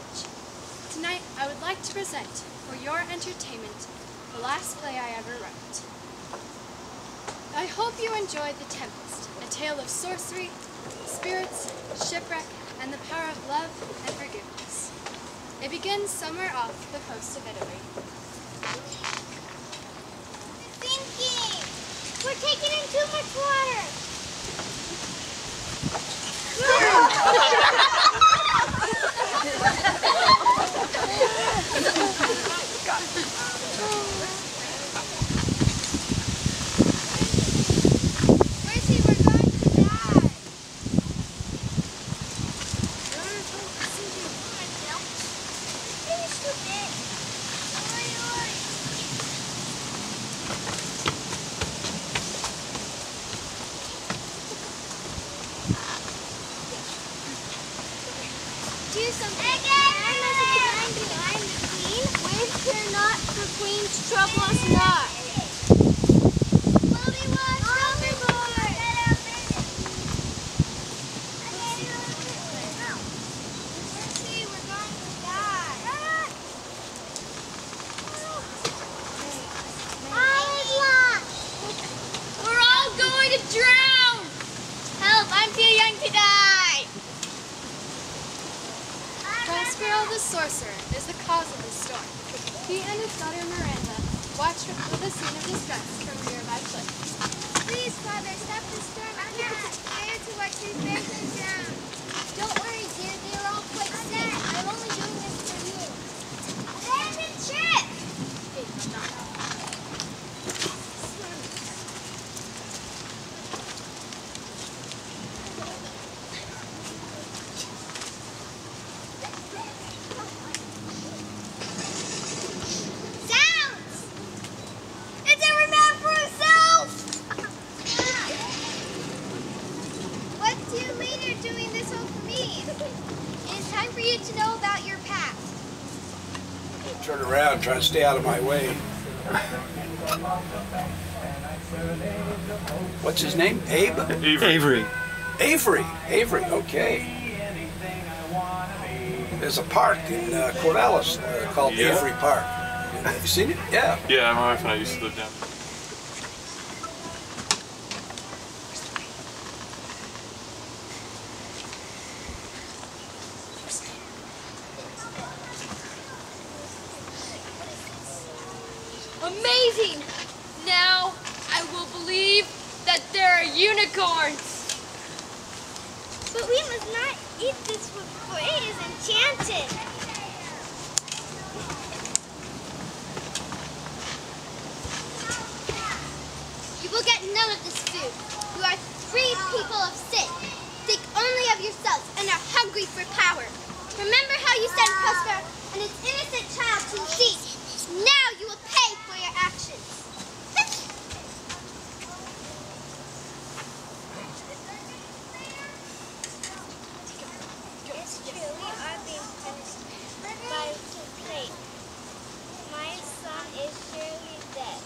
knowledge. Tonight, I would like to present, for your entertainment, the last play I ever wrote. I hope you enjoyed The Tempest, a tale of sorcery, spirits, shipwreck, and the power of love and forgiveness. It begins somewhere off the coast of Avery. Sinking! We're taking in too much water! Mercy, we're going to die! Finish the bit! Do something. I'm the queen. Waves care not for queens, trouble us not. Mercy, we're going to die. We're all going to drown. Help, I'm too young to die. Prospero the sorcerer is the cause of the storm. He and his daughter Miranda watched for the scene of distress from a nearby cliff. Please, Father, stop the storm. I'm not scared to watch your face drown. Don't worry, dear. They are all quite safe. I'm only doing this for you. Abandon ship! Sounds! It's every man for himself! What's your leader doing this all for me? It's time for you to know about your past. Turn around, try to stay out of my way. What's his name? Abe? Avery. Avery, okay. There's a park in Corvallis called Avery Park. Have you seen it? Yeah. Yeah, my wife and I used to live down there. Amazing! Now I will believe that there are unicorns. But we must not eat this food, for it is enchanted. You will get none of this food. You are free people of sin. Think only of yourselves and are hungry for power. Remember how you sent Prospero and his innocent child to the sea. Now you will pay for your actions. It's true, we are being punished by plague. My son is surely dead.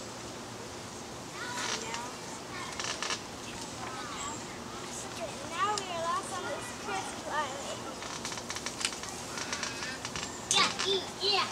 Now we are lost on this cursed island. Yeah, eat, yeah.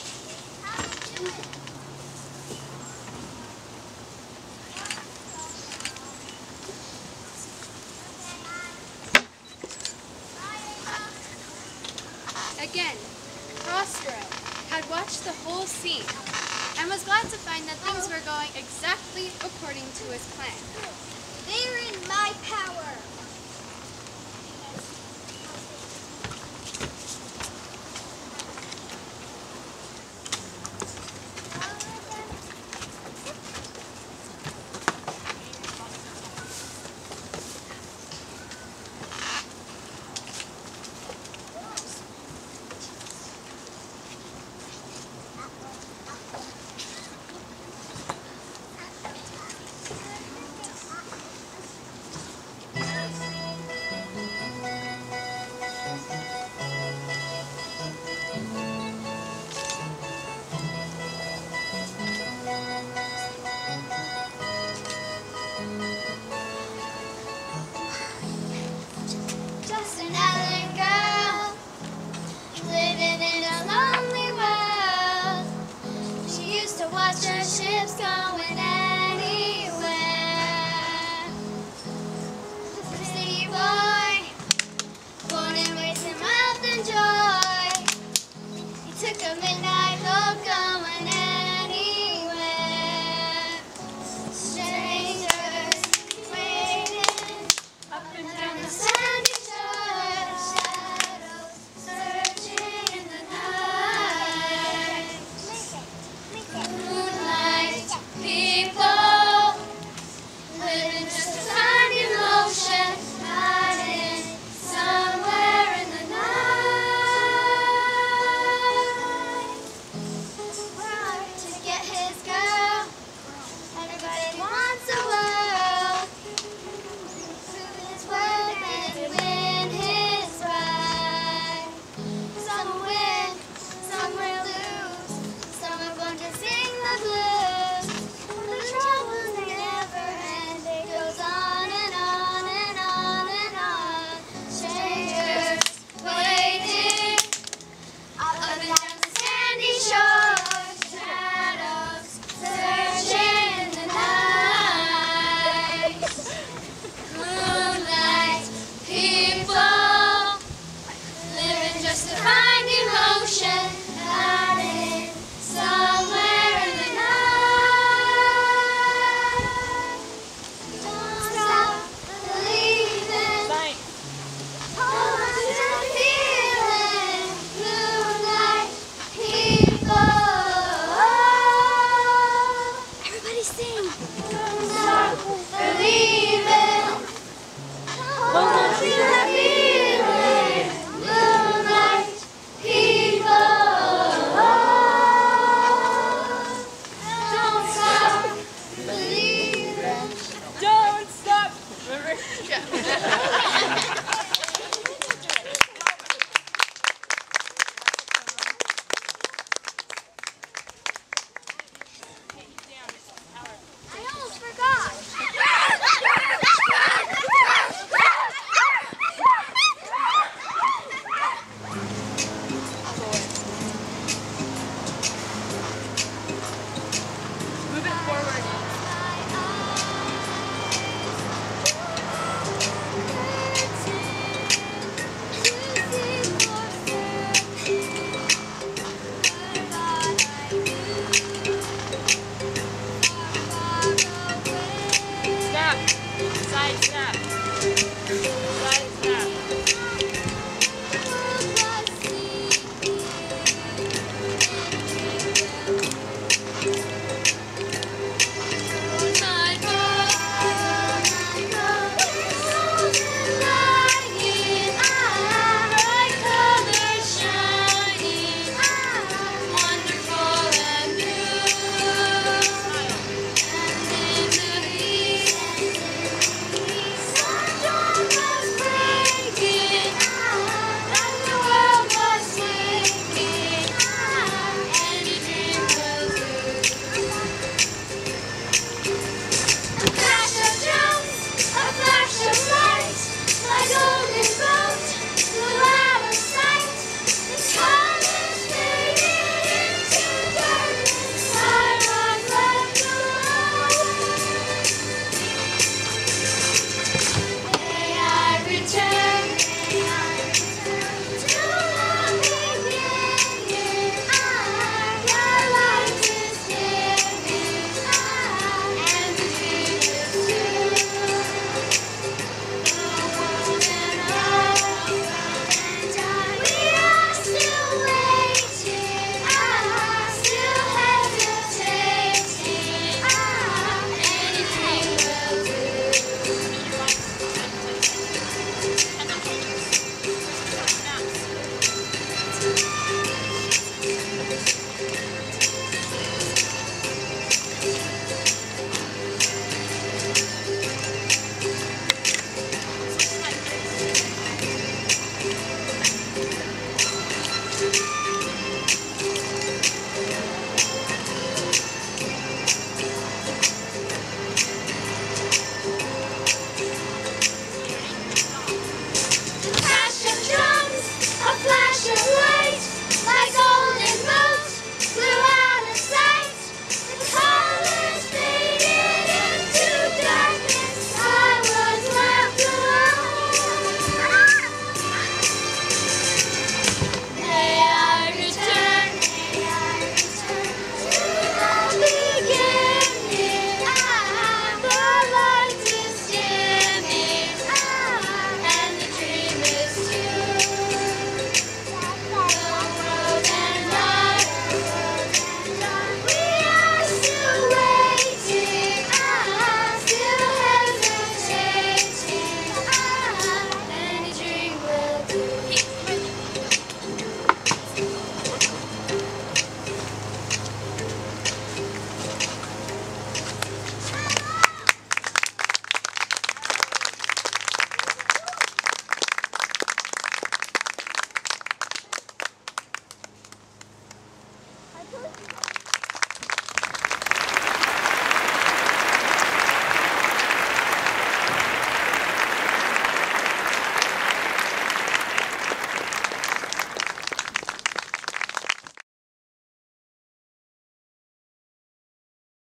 Again, Prospero had watched the whole scene and was glad to find that things were going exactly according to his plan. They're in my power. living in a lonely world. She used to watch the ships going anywhere. The city boy, born and raised in wealth and joy. He took a midnight boat going anywhere. Strangers waiting up and down the sandy shore. Shadows searching in the night. Moonlight people living just a tiny motion, hiding somewhere in the night. To get his girl, everybody wants a world. Prove his worth and win his right. Some will win, some will lose. Some are born to sing the blues. The trouble never ends. It goes on and on and on and on. Strangers waiting up and down the sandy shore. Shadows searching in the night. Moonlight people living just to find emotion, hiding somewhere in the night. Don't stop believing. Hold on to the feeling. Moonlight people. Everybody sing. Don't stop believing. Hold on to the feeling. Moonlight people. Don't stop believing. Don't stop. I almost forgot. Move it forward. Snap. Side snap. Side snap.